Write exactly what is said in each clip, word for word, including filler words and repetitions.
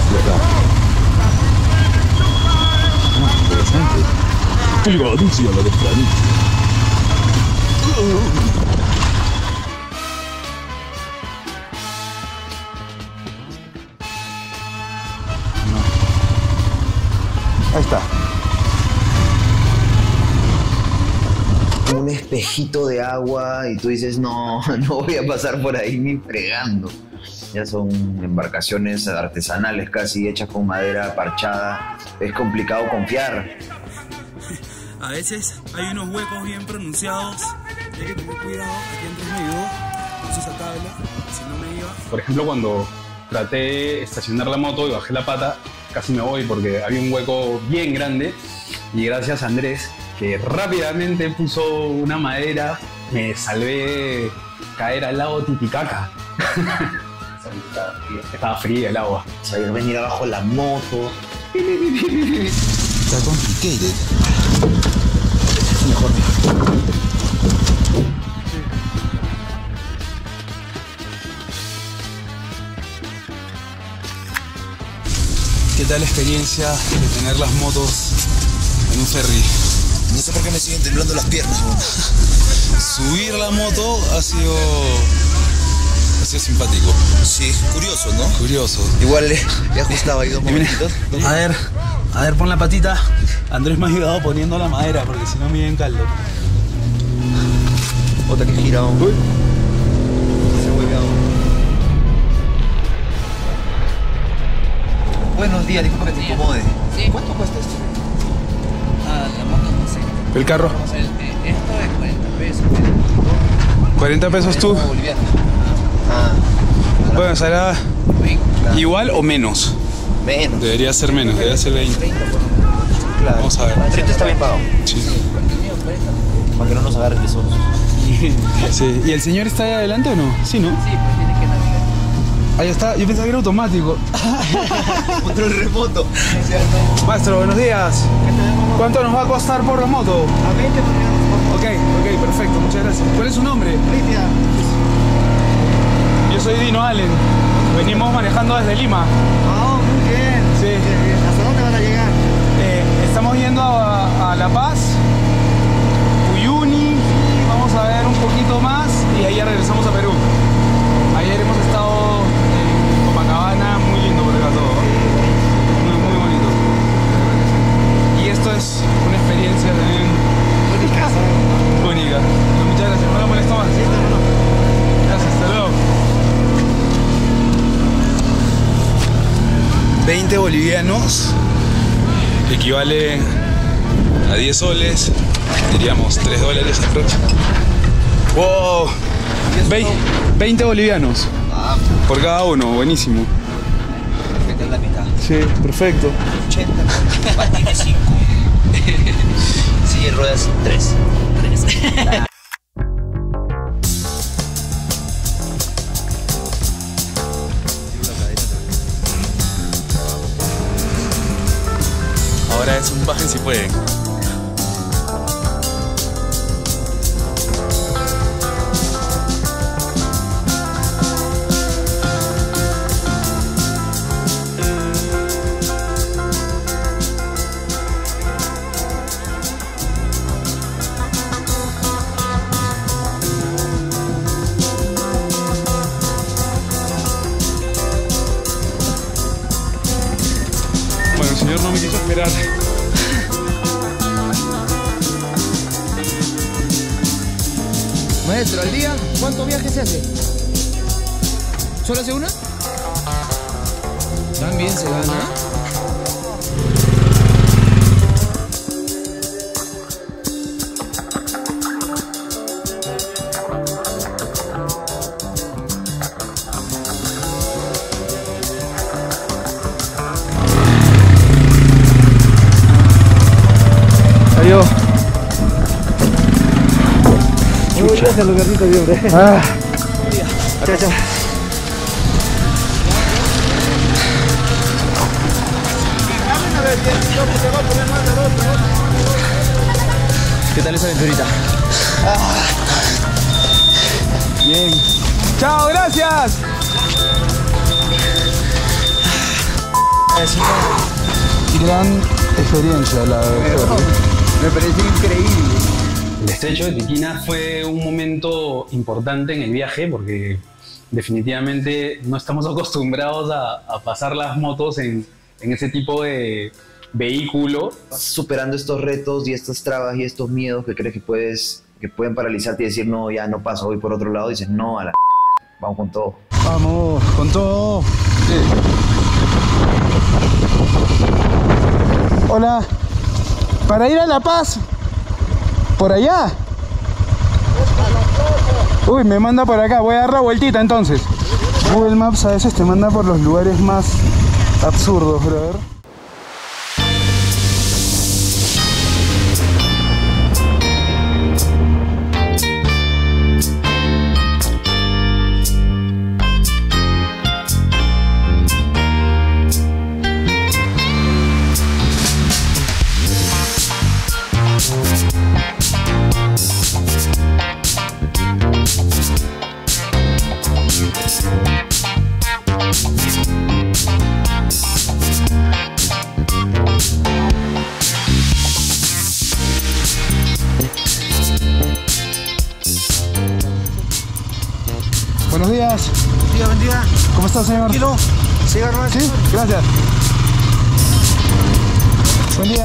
Ya está. Ah, interesante. El gatito y a la tempranito. Ahí está. Un espejito de agua y tú dices, no, no voy a pasar por ahí ni fregando. Ya son embarcaciones artesanales casi hechas con madera parchada. Es complicado confiar. A veces hay unos huecos bien pronunciados. Hay que tener cuidado. Aquí Andrés me ayudó. Puse esa tabla. Si no me iba. Por ejemplo, cuando traté de estacionar la moto y bajé la pata, casi me voy porque había un hueco bien grande. Y gracias a Andrés, que rápidamente puso una madera, me salvé caer al lago Titicaca. Estaba fría el agua. Saber venir abajo la moto. Está complicated. Mejor. ¿Qué tal la experiencia de tener las motos en un ferry? No sé por qué me siguen temblando las piernas. Subir la moto ha sido, ha sido simpático. Sí, curioso, ¿no? Curioso. Igual le he ajustado ahí dos momentitos. A ver, a ver, pon la patita. Andrés me ha ayudado poniendo la madera porque si no me viene caldo. Otra que gira. Uy. Se vuelve a... Buenos días, disculpa que te incomode. Sí. ¿Cuánto cuesta esto? Ah, la moto no sé. ¿El carro? El, eh, esto es cuarenta pesos. cuarenta pesos tú. Boliviano. Ah, Bueno, será claro. igual o menos. Menos. Debería ser menos, debería ser veinte. Claro. Vamos a ver. treinta está bien pagado. Sí. Para que no nos agarren de solos. Sí. ¿Y el señor está ahí adelante o no? Sí, ¿no? Sí, pues tiene que navegar. Ahí está. Yo pensaba que era automático. Control remoto. Maestro, buenos días. ¿Cuánto nos va a costar por la moto? A veinte bolivianos. Ok, ok, perfecto. Muchas gracias. ¿Cuál es su nombre? Lidia. Yo soy Dino Allen. Venimos manejando desde Lima. Ah, muy bien. Sí. Bien, bien. ¿Hasta dónde van a llegar? Eh, estamos yendo a, a La Paz, Uyuni, vamos a ver un poquito más y ahí ya regresamos a Perú. Ayer hemos estado en Copacabana, muy lindo por acá todo. Muy, muy bonito. Y esto es una experiencia también Única. única. Muchas gracias, no la molesto más. Gracias, hasta luego. veinte bolivianos equivale a diez soles, diríamos tres dólares aproximadamente. ¡Wow! veinte bolivianos por cada uno, buenísimo. Perfecto, es la mitad. Sí, perfecto. ochenta. Patines cinco. Sí, ruedas tres. tres. Ahora es un bajen si pueden. Bueno, el señor no me quiso esperar. Maestro, ¿al día cuántos viajes se hace? ¿Solo hace una? También se gana. Adiós. Muy gracias, lugarcito de hombre. Ah. Chao, chao. ¿Qué tal esa aventurita? Bien. Chao, gracias. Gran experiencia la de ferry. Me pareció increíble. El estrecho de Tiquina fue un momento importante en el viaje porque definitivamente no estamos acostumbrados a, a pasar las motos en, en ese tipo de vehículo. Vas superando estos retos y estas trabas y estos miedos que crees que puedes, que pueden paralizarte y decir no, ya no paso, voy por otro lado. Y dices no, a la vamos con todo. Vamos, con todo. Sí. Hola. Para ir a La Paz. ¿Por allá? Uy, me manda por acá. Voy a dar la vueltita entonces. Google Maps a veces te manda por los lugares más absurdos, brother. Buenos días. Buen día, buen día. ¿Cómo está, señor? Tranquilo. Siga, hermano. Sí, gracias. Buen día.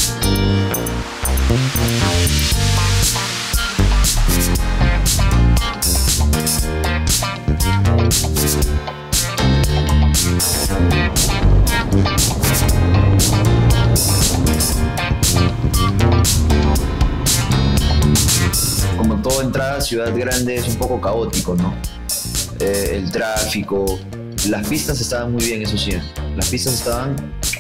Como toda entrada a ciudad grande es un poco caótico, ¿no? Eh, el tráfico, las pistas estaban muy bien, eso sí. Las pistas estaban...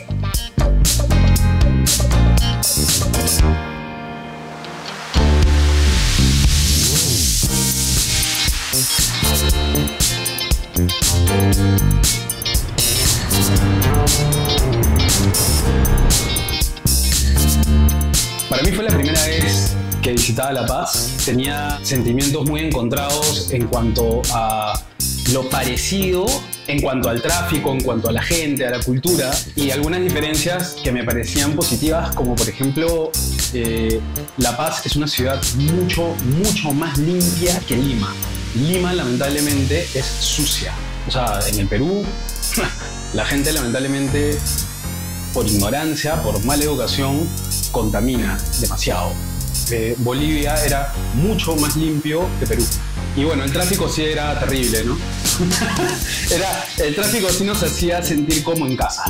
Para mí fue la primera vez que visitaba La Paz. Tenía sentimientos muy encontrados en cuanto a lo parecido, en cuanto al tráfico, en cuanto a la gente, a la cultura, y algunas diferencias que me parecían positivas, como por ejemplo eh, La Paz es una ciudad mucho, mucho más limpia que Lima. Lima lamentablemente es sucia. O sea, en el Perú la gente lamentablemente por ignorancia, por mala educación, contamina demasiado. Eh, Bolivia era mucho más limpio que Perú. Y bueno, el tráfico sí era terrible, ¿no? era, el tráfico sí nos hacía sentir como en casa.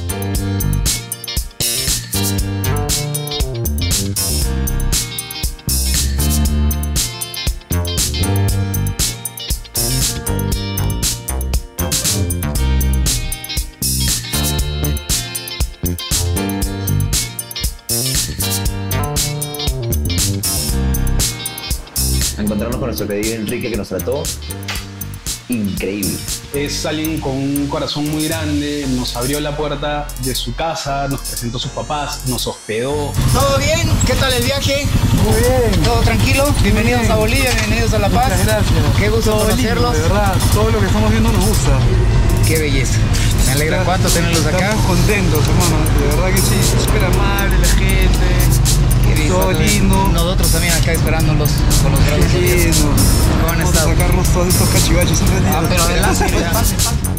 Encontrarnos con nuestro querido Enrique, que nos trató increíble. Es alguien con un corazón muy grande, nos abrió la puerta de su casa, nos presentó a sus papás, nos hospedó. ¿Todo bien? ¿Qué tal el viaje? Muy bien. ¿Todo tranquilo? Bienvenidos bien. a Bolivia, bienvenidos a La Paz. Muchas gracias. Qué gusto Todo conocerlos. lindo, de verdad, todo lo que estamos viendo nos gusta. Qué belleza. Me alegra cuánto tenerlos acá. Estamos contentos, hermano. De verdad que sí, súper amable la gente. Qué bien, Todo todo bien. lindo. Nosotros también acá esperándolos con los brazos Qué abiertos. lindo. ¿Cómo han Vamos a estado? sacarnos todos estos cachivaches aprendidos. Ah, pero adelante, pase, pase.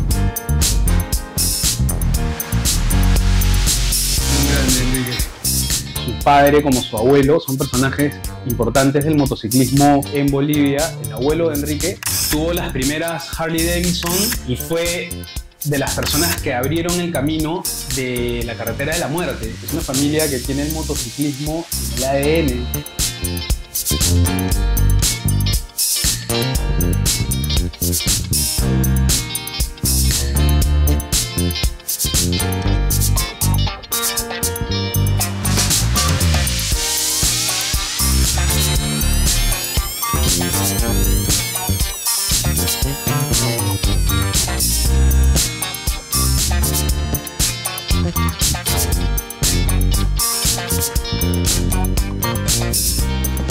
Un grande, Enrique. Su padre como su abuelo son personajes importantes del motociclismo en Bolivia. El abuelo de Enrique tuvo las primeras Harley Davidson y fue de las personas que abrieron el camino de la carretera de la muerte. Es una familia que tiene el motociclismo en el A D N.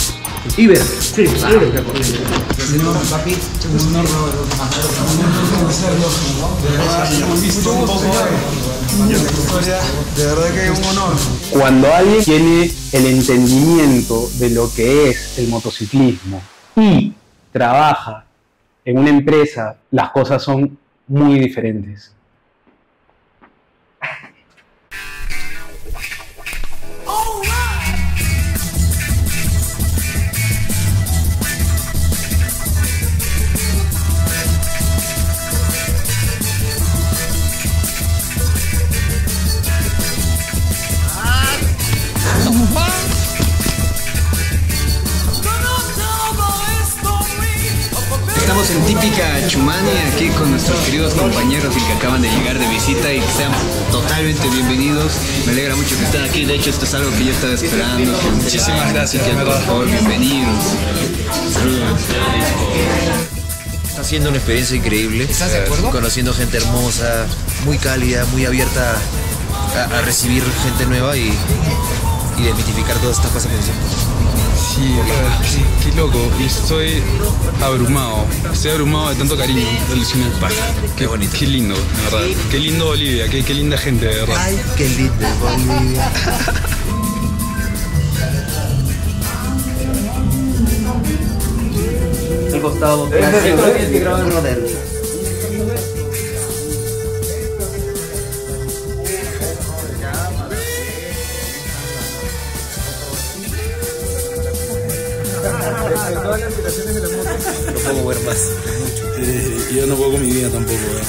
Iber. Sí, claro. Señor, papi, un honor. conocerlo. De verdad, hemos visto un poco de la historia. De verdad que es un honor. Cuando alguien tiene el entendimiento de lo que es el motociclismo y trabaja en una empresa, las cosas son muy diferentes. Estamos en típica Chumani aquí con nuestros queridos compañeros que acaban de llegar de visita y sean totalmente bienvenidos. Me alegra mucho que estén aquí, de hecho esto es algo que yo estaba esperando. Muchísimas gracias, que, por favor, bienvenidos. Saludos. Está siendo una experiencia increíble. ¿Estás de acuerdo? Conociendo gente hermosa, muy cálida, muy abierta a, a recibir gente nueva y, y desmitificar todas estas cosas que dicen. Sí, qué, qué loco. Y estoy abrumado. Estoy abrumado de tanto cariño de Luciano Paja. Qué bonito. Qué lindo, de verdad. Qué lindo Bolivia, qué, qué linda gente, de verdad. Ay, qué lindo Bolivia. Al costado. Gracias. Que grabar el rodeo. No puedo ver más. Eh, yo no puedo con mi vida tampoco. ¿eh?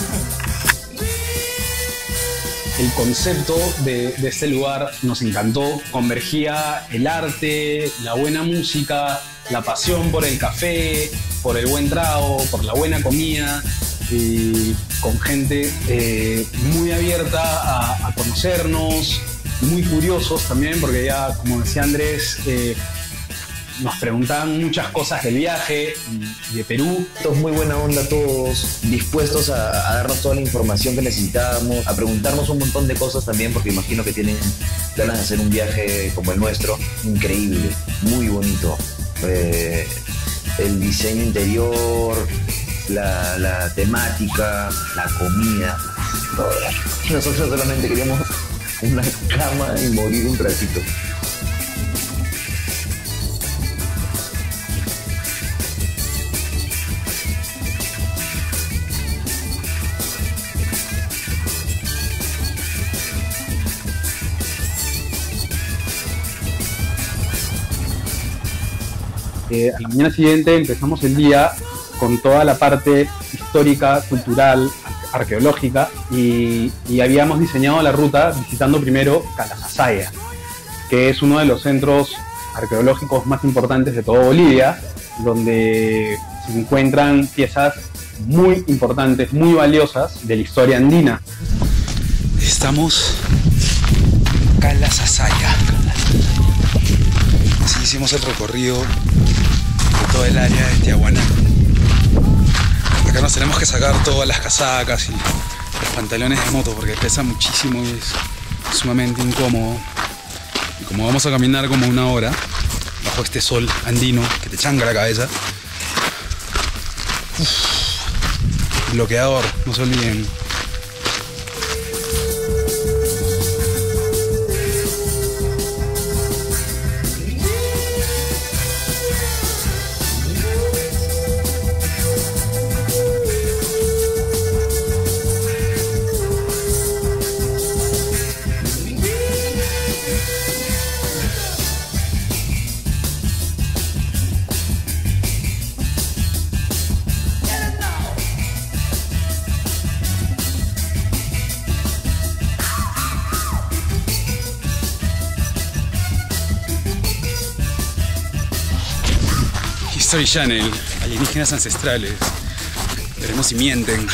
El concepto de, de este lugar nos encantó. Convergía el arte, la buena música, la pasión por el café, por el buen trago, por la buena comida, y con gente eh, muy abierta a, a conocernos, muy curiosos también, porque ya, como decía Andrés, eh, nos preguntaban muchas cosas del viaje y de Perú. Todos muy buena onda, todos dispuestos a, a darnos toda la información que necesitábamos, a preguntarnos un montón de cosas también, porque imagino que tienen ganas de hacer un viaje como el nuestro. Increíble, muy bonito. Eh, el diseño interior, la, la temática, la comida, todo. Nosotros solamente queríamos una cama y morir un ratito. Eh, a la mañana siguiente empezamos el día con toda la parte histórica, cultural, arqueológica, y, y habíamos diseñado la ruta visitando primero Calazasaya, que es uno de los centros arqueológicos más importantes de toda Bolivia, donde se encuentran piezas muy importantes, muy valiosas de la historia andina. Estamos en Calazasaya. Así hicimos el recorrido de todo el área de Tiahuanaco. Acá nos tenemos que sacar todas las casacas y los pantalones de moto porque pesa muchísimo y es sumamente incómodo. Y como vamos a caminar como una hora bajo este sol andino que te changa la cabeza, uf, bloqueador, no se olviden. History Channel, alienígenas ancestrales. Veremos si mienten.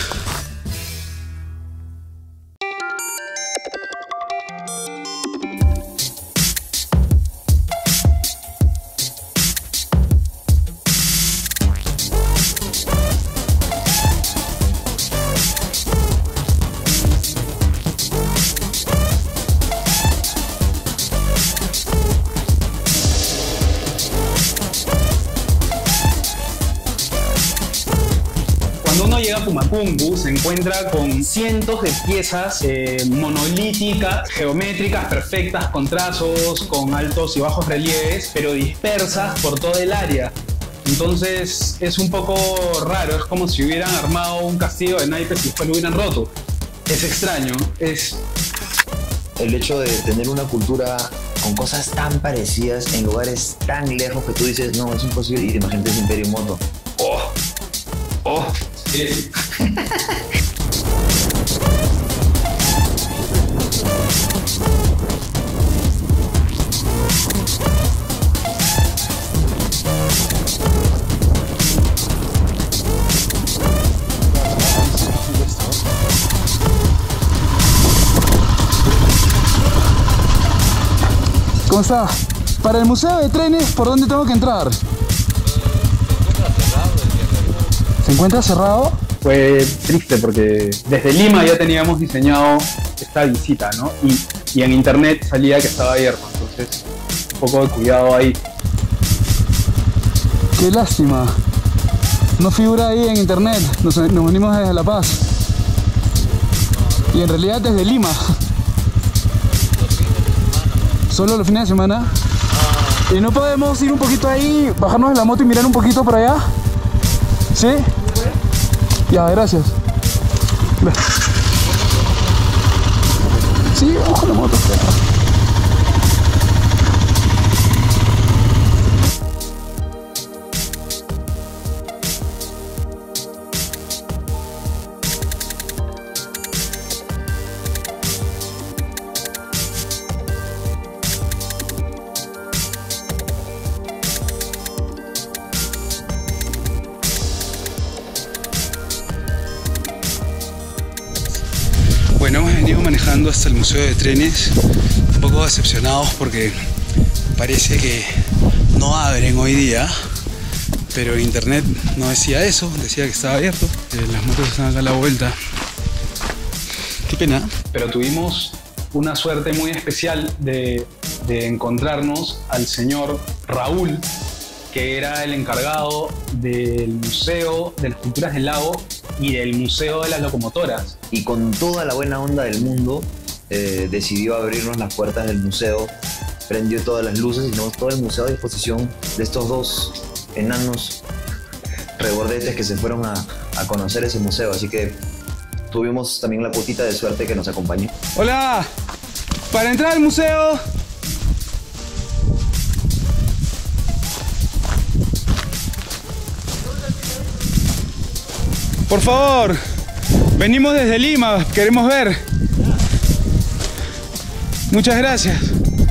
Cuando uno llega avenida Pumapunku se encuentra con cientos de piezas eh, monolíticas, geométricas, perfectas, con trazos, con altos y bajos relieves, pero dispersas por toda el área. Entonces es un poco raro, es como si hubieran armado un castillo de naipes y después lo hubieran roto. Es extraño, es... El hecho de tener una cultura con cosas tan parecidas en lugares tan lejos que tú dices, no, es imposible. Y imagínate ese Imperio Moto. ¡Oh! ¡Oh! es ¿Cómo está? Para el Museo de Trenes, ¿por dónde tengo que entrar? ¿Se encuentra cerrado? Fue triste porque desde Lima ya teníamos diseñado esta visita, ¿no? Y, y en internet salía que estaba abierto, entonces un poco de cuidado ahí. Qué lástima. No figura ahí en internet. Nos, nos venimos desde La Paz. Y en realidad desde Lima. ¿Solo los fines de semana? ¿Y no podemos ir un poquito ahí, bajarnos de la moto y mirar un poquito por allá? ¿Sí? Ya, gracias. Sí, vamos con la moto. Bueno, hemos venido manejando hasta el Museo de Trenes, un poco decepcionados porque parece que no abren hoy día, pero internet no decía eso, decía que estaba abierto. Eh, las motos están acá a la vuelta. Qué pena. Pero tuvimos una suerte muy especial de, de encontrarnos al señor Raúl, que era el encargado del Museo de las Culturas del Lago y del Museo de las Locomotoras. Y con toda la buena onda del mundo, eh, decidió abrirnos las puertas del museo, prendió todas las luces y tenemos todo el museo a disposición de estos dos enanos regordetes que se fueron a, a conocer ese museo. Así que tuvimos también la cuotita de suerte que nos acompañó. Hola, para entrar al museo. Por favor, venimos desde Lima, queremos ver. Muchas gracias.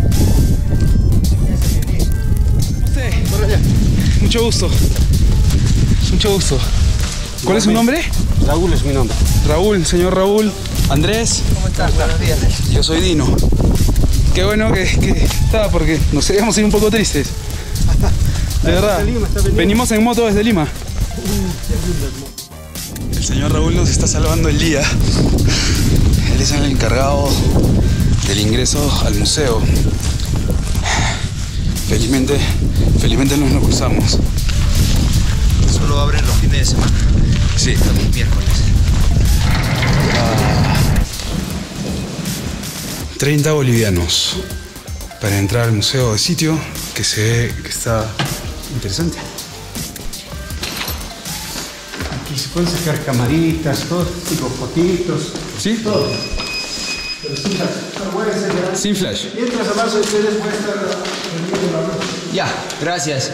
José, mucho gusto. Mucho gusto. ¿Cuál es su nombre? Raúl es mi nombre. Raúl, señor Raúl. Andrés. ¿Cómo estás? Buenos días. Yo soy Dino. Qué bueno que, que está, porque nos íbamos a ir un poco tristes. De verdad. Venimos en moto desde Lima. El señor Raúl nos está salvando el día. Él es el encargado del ingreso al museo. Felizmente, felizmente nos lo cruzamos. Solo abren los fines de semana. Sí. Los miércoles. treinta bolivianos para entrar al museo de sitio, que se ve que está interesante. Aquí se pueden sacar camaritas, todo tipo, fotitos. ¿Sí? Todo. Pero sin flash. No puede ser, ¿verdad? Sin flash. Mientras además ustedes pueden estar vendiendo la ropa. Ya, gracias.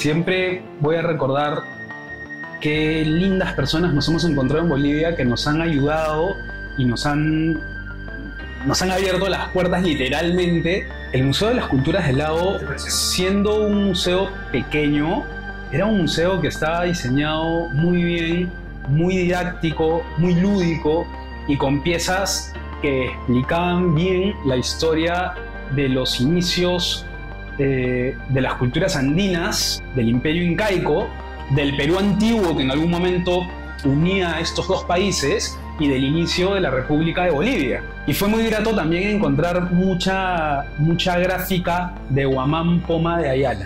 siempre voy a recordar qué lindas personas nos hemos encontrado en Bolivia que nos han ayudado y nos han, nos han abierto las puertas literalmente. El Museo de las Culturas del Lago, siendo un museo pequeño, era un museo que estaba diseñado muy bien, muy didáctico, muy lúdico y con piezas que explicaban bien la historia de los inicios eh, de las culturas andinas, del Imperio Incaico, del Perú antiguo que en algún momento unía a estos dos países y del inicio de la República de Bolivia. Y fue muy grato también encontrar mucha, mucha gráfica de Guamán Poma de Ayala.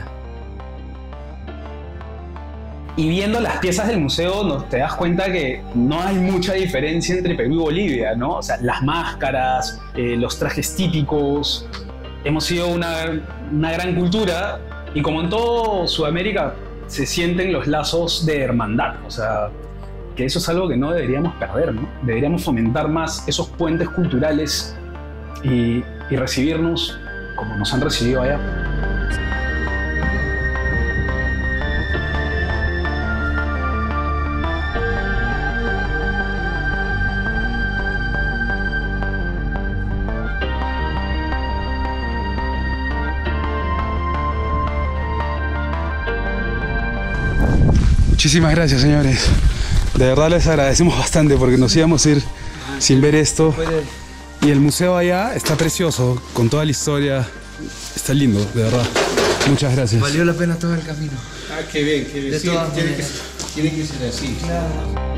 Y viendo las piezas del museo nos te das cuenta que no hay mucha diferencia entre Perú y Bolivia, ¿no? O sea, las máscaras, eh, los trajes típicos. Hemos sido una, una gran cultura y como en todo Sudamérica se sienten los lazos de hermandad. O sea, que eso es algo que no deberíamos perder, ¿no? Deberíamos fomentar más esos puentes culturales y, y recibirnos como nos han recibido allá. Muchísimas gracias, señores. De verdad les agradecemos bastante porque nos íbamos a ir sin ver esto. Y el museo allá está precioso, con toda la historia. Está lindo, de verdad. Muchas gracias. Valió la pena todo el camino. Ah, qué bien, qué bien. De Sí, todas tiene, que, maneras. tiene que ser así. Claro.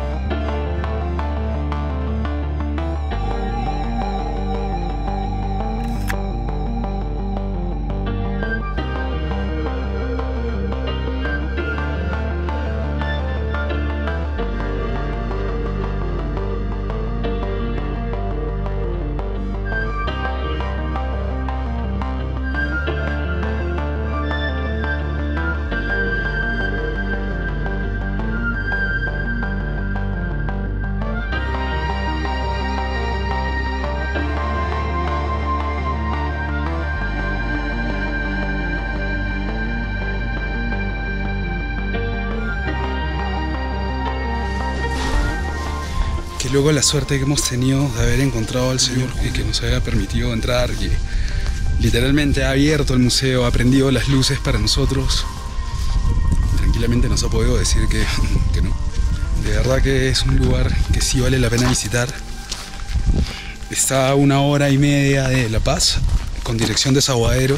Que luego la suerte que hemos tenido de haber encontrado al Señor y que nos haya permitido entrar y literalmente ha abierto el museo, ha prendido las luces para nosotros. Tranquilamente nos ha podido decir que, que no. De verdad que es un lugar que sí vale la pena visitar. Está a una hora y media de La Paz, con dirección de Sahuadero.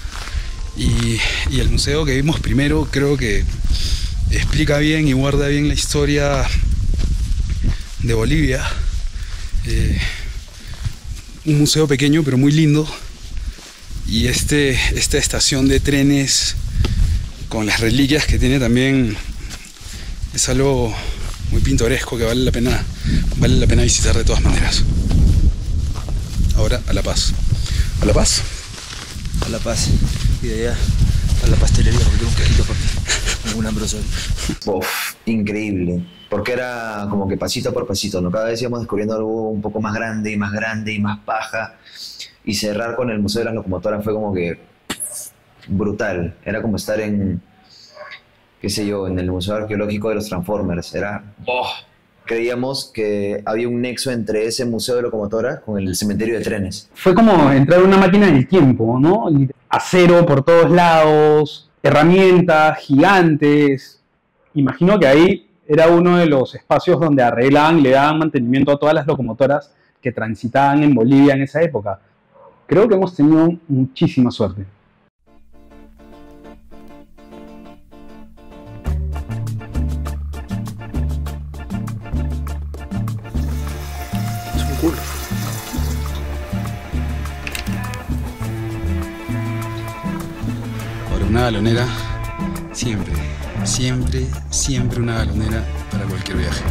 Y, y el museo que vimos primero creo que explica bien y guarda bien la historia de Bolivia. Eh, un museo pequeño pero muy lindo. Y este, esta estación de trenes con las reliquias que tiene también es algo muy pintoresco que vale la pena, vale la pena visitar de todas maneras. Ahora a La Paz. ¿A La Paz? A La Paz. Y de allá a la pastelería porque tengo un quejito por ti. Un ambrosol. Uf, increíble. Porque era como que pasito por pasito, ¿no? Cada vez íbamos descubriendo algo un poco más grande y más grande y más paja. Y cerrar con el Museo de las Locomotoras fue como que brutal. Era como estar en, qué sé yo, en el Museo Arqueológico de los Transformers. Era, oh, creíamos que había un nexo entre ese Museo de Locomotoras con el cementerio de trenes. Fue como entrar en una máquina del tiempo, ¿no? Acero por todos lados, herramientas gigantes. Imagino que ahí era uno de los espacios donde arreglaban y le daban mantenimiento a todas las locomotoras que transitaban en Bolivia en esa época. Creo que hemos tenido muchísima suerte. Es un culo. Ahora una galonera, siempre, siempre, siempre una galonera para cualquier viaje.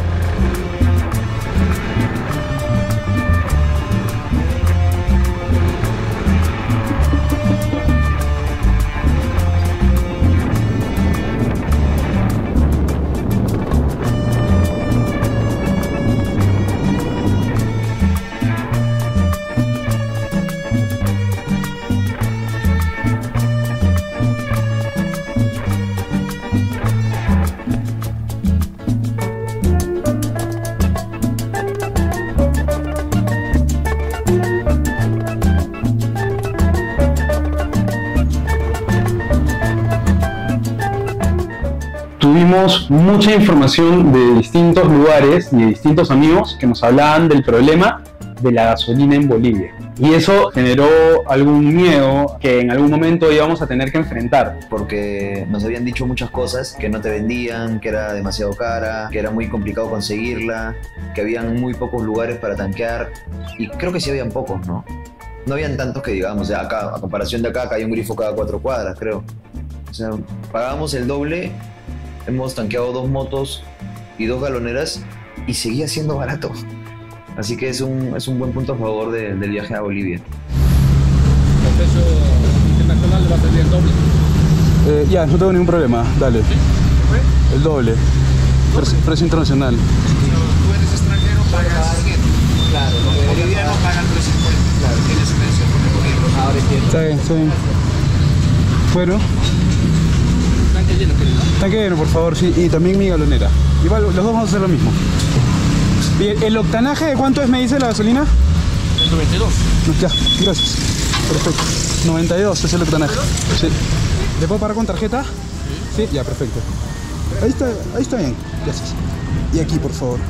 tuvimos mucha información de distintos lugares y de distintos amigos que nos hablaban del problema de la gasolina en Bolivia. Y eso generó algún miedo que en algún momento íbamos a tener que enfrentar. Porque nos habían dicho muchas cosas, que no te vendían, que era demasiado cara, que era muy complicado conseguirla, que habían muy pocos lugares para tanquear. Y creo que sí habían pocos, ¿no? No habían tantos que digamos, o sea, acá, a comparación de acá, acá hay un grifo cada cuatro cuadras, creo. O sea, pagábamos el doble, hemos tanqueado dos motos y dos galoneras y seguía siendo barato. Así que es un, es un buen punto a favor de, del viaje a Bolivia. ¿El precio internacional va a salir el doble? Eh, ya, no tengo ningún problema, dale. ¿Sí? El doble. Precio, precio internacional. Tú eres extranjero, pagas cien. Claro, los bolivianos pagan trescientos cincuenta. Claro, tienes precio por el gobierno. Ahora entiendo. Está bien, está bien. Bueno. Tanque lleno, querido. Tanque lleno, por favor, sí. Y también mi galonera. Igual, los dos vamos a hacer lo mismo. ¿Y el, el octanaje de cuánto es, me dice la gasolina? El noventa y dos. Ya, gracias. Perfecto. noventa y dos es el octanaje. Sí. ¿Le puedo pagar con tarjeta? Sí. Sí, ya, perfecto. Ahí está, ahí está bien. Gracias. Y aquí, por favor.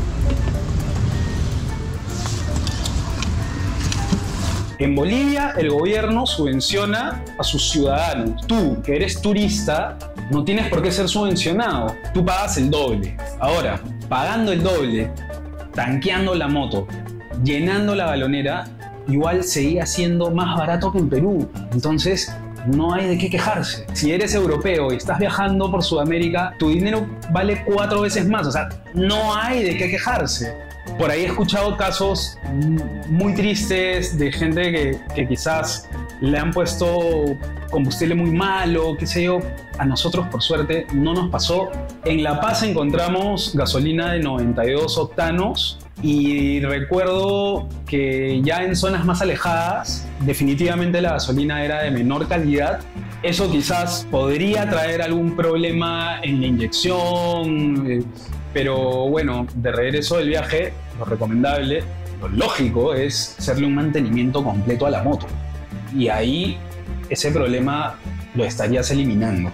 En Bolivia, el gobierno subvenciona a sus ciudadanos. Tú, que eres turista, no tienes por qué ser subvencionado. Tú pagas el doble. Ahora, pagando el doble, tanqueando la moto, llenando la galonera, igual seguía siendo más barato que en Perú. Entonces, no hay de qué quejarse. Si eres europeo y estás viajando por Sudamérica, tu dinero vale cuatro veces más. O sea, no hay de qué quejarse. Por ahí he escuchado casos muy tristes de gente que, que quizás le han puesto combustible muy malo, qué sé yo. A nosotros, por suerte, no nos pasó. En La Paz encontramos gasolina de noventa y dos octanos y recuerdo que ya en zonas más alejadas definitivamente la gasolina era de menor calidad. Eso quizás podría traer algún problema en la inyección, pero bueno, de regreso del viaje, lo recomendable, lo lógico es hacerle un mantenimiento completo a la moto. Y ahí ese problema lo estarías eliminando.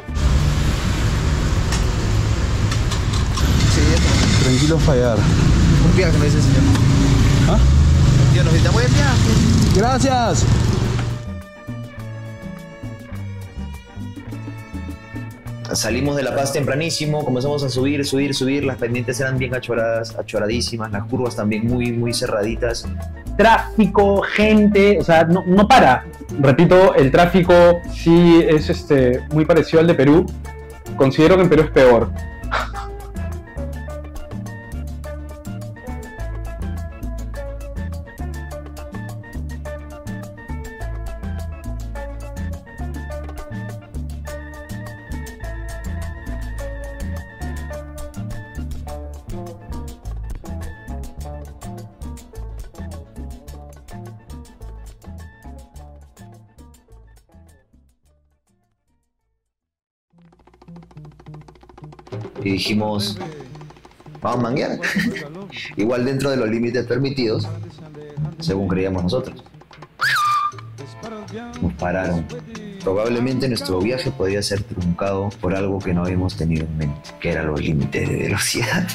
Sí, tranquilo fallar. un viaje, me dice el señor. ¿Ah? Tío, nos dice, buen viaje. Gracias. Salimos de La Paz tempranísimo, comenzamos a subir, subir, subir, las pendientes eran bien achoradas, achoradísimas, las curvas también muy, muy cerraditas. Tráfico, gente, o sea, no, no para. Repito, el tráfico sí es este, muy parecido al de Perú. Considero que en Perú es peor. Y dijimos, vamos a manguear. Igual dentro de los límites permitidos, según creíamos nosotros. Nos pararon. Probablemente nuestro viaje podría ser truncado por algo que no habíamos tenido en mente, que eran los límites de velocidad.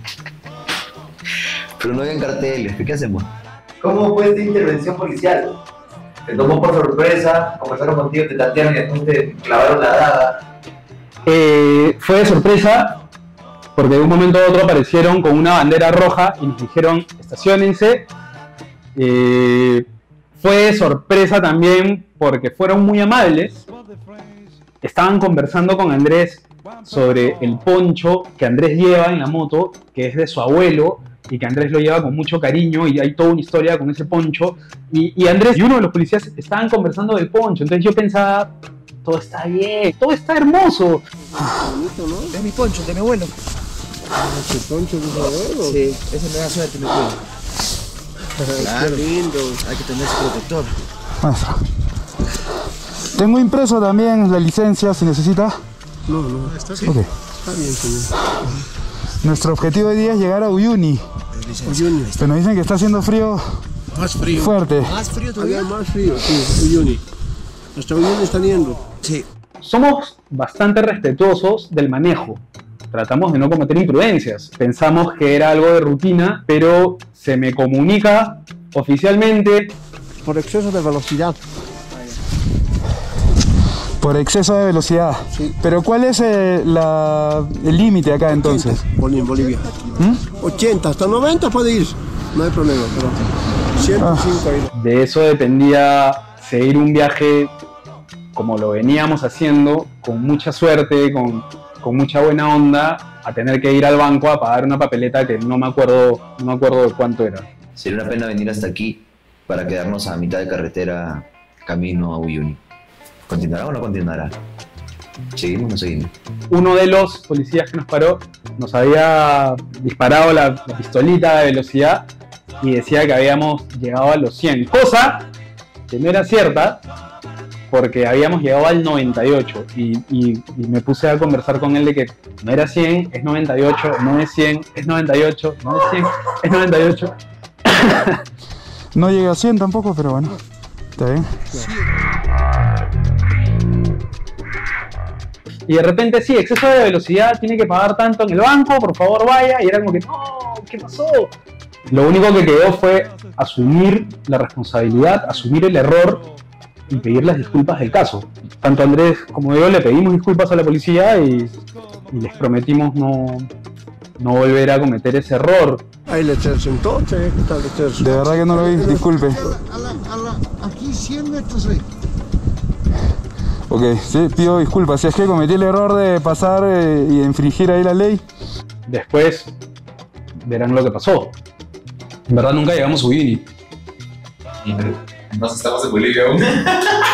Pero no habían carteles, ¿qué hacemos? ¿Cómo fue esta intervención policial? Te tomó por sorpresa, conversaron contigo, te tantearon y después te clavaron la daga. Eh, fue de sorpresa porque de un momento a otro aparecieron con una bandera roja y nos dijeron estaciónense. Eh, fue de sorpresa también porque fueron muy amables. Estaban conversando con Andrés sobre el poncho que Andrés lleva en la moto, que es de su abuelo y que Andrés lo lleva con mucho cariño y hay toda una historia con ese poncho. Y, y Andrés y uno de los policías estaban conversando del poncho, entonces yo pensaba, todo está bien, todo está hermoso. Es mi poncho, de mi abuelo. ¿Ese poncho de tu abuelo? Sí, ese me da suerte, me cuida. Claro, lindo, hay que tener su protector. Maestro. Tengo impreso también la licencia, si necesita. No, no, está bien. Okay. Está bien, señor. Nuestro objetivo hoy día es llegar a Uyuni. Uyuni. Pero nos dicen que está haciendo frío. Más frío. Fuerte. ¿Más frío todavía? Había más frío, sí, Uyuni. Hasta Uyuni están yendo. Sí. Somos bastante respetuosos del manejo. tratamos de no cometer imprudencias. Pensamos que era algo de rutina, pero se me comunica oficialmente... Por exceso de velocidad. Por exceso de velocidad. Sí. Pero ¿cuál es eh, la, el límite acá entonces? En Bolivia. ¿Mm? ochenta, hasta noventa puede ir. No hay problema, pero ciento cinco ahí. De eso dependía seguir un viaje como lo veníamos haciendo, con mucha suerte, con, con mucha buena onda, a tener que ir al banco a pagar una papeleta que no me acuerdo, no me acuerdo de cuánto era. Sería una pena venir hasta aquí para quedarnos a mitad de carretera camino a Uyuni. ¿Continuará o no continuará? ¿Seguimos o no seguimos? Uno de los policías que nos paró nos había disparado la, la pistolita de velocidad y decía que habíamos llegado a los cien, cosa que no era cierta porque habíamos llegado al noventa y ocho y, y, y me puse a conversar con él de que no era cien, es noventa y ocho, no es cien, es noventa y ocho, no es cien, es noventa y ocho. No llegué a cien tampoco, pero bueno, está bien. Y de repente, sí, exceso de velocidad, tiene que pagar tanto en el banco, por favor vaya. Y era como que, no, ¿qué pasó? Lo único que quedó fue asumir la responsabilidad, asumir el error y pedir las disculpas del caso. Tanto Andrés como yo le pedimos disculpas a la policía y, y les prometimos no, no volver a cometer ese error. Hay letreros entonces, ¿qué tal letreros? De verdad que no lo vi, disculpe. A la, a la, aquí cien metros ahí. Ok, sí, pido disculpas. Si es que cometí el error de pasar eh, y infringir ahí la ley. Después verán lo que pasó. En verdad nunca llegamos a Uyuni. Entonces estamos en Bolivia aún.